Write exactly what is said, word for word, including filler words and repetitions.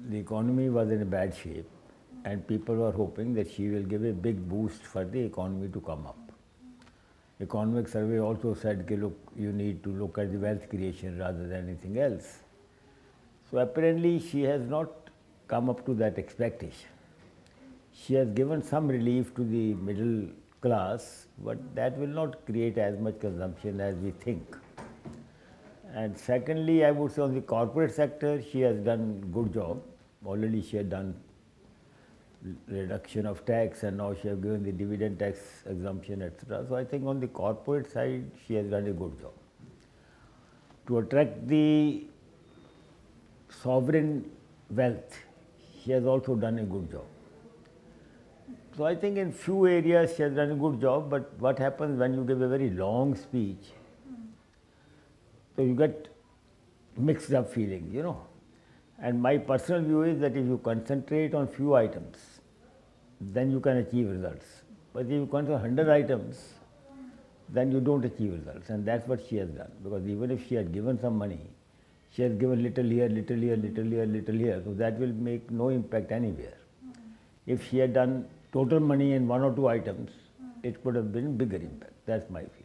the economy was in a bad shape and people were hoping that she will give a big boost for the economy to come up. Economic survey also said, look, you need to look at the wealth creation rather than anything else. So apparently she has not come up to that expectation. She has given some relief to the middle class, but that will not create as much consumption as we think. And secondly, I would say on the corporate sector, she has done a good job. Already she had done reduction of tax and now she has given the dividend tax exemption, et cetera. So I think on the corporate side, she has done a good job. To attract the sovereign wealth, she has also done a good job. So I think in few areas she has done a good job, but what happens when you give a very long speech, so you get mixed up feelings, you know. And my personal view is that if you concentrate on few items, then you can achieve results. But if you concentrate on one hundred items, then you don't achieve results. And that's what she has done. Because even if she had given some money, she has given little here, little here, little here, little here. So that will make no impact anywhere. If she had done total money in one or two items, it could have been bigger impact. That's my view.